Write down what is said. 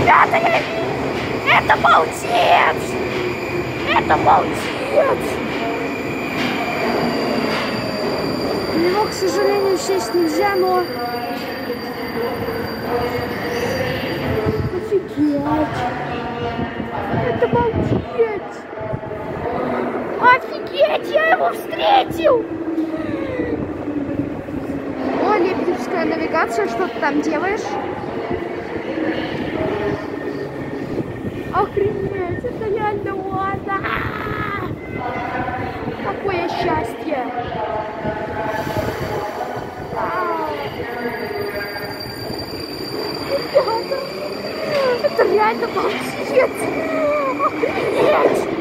Ребята, это балдец! Это балдец! В него, к сожалению, сесть нельзя, но... Офигеть! Это балдеть! Офигеть, я его встретил! О, лебедевская навигация, что ты там делаешь? Охренеть, это реально ладно! Какое счастье! Ребята, это реально балдеть! Охренеть!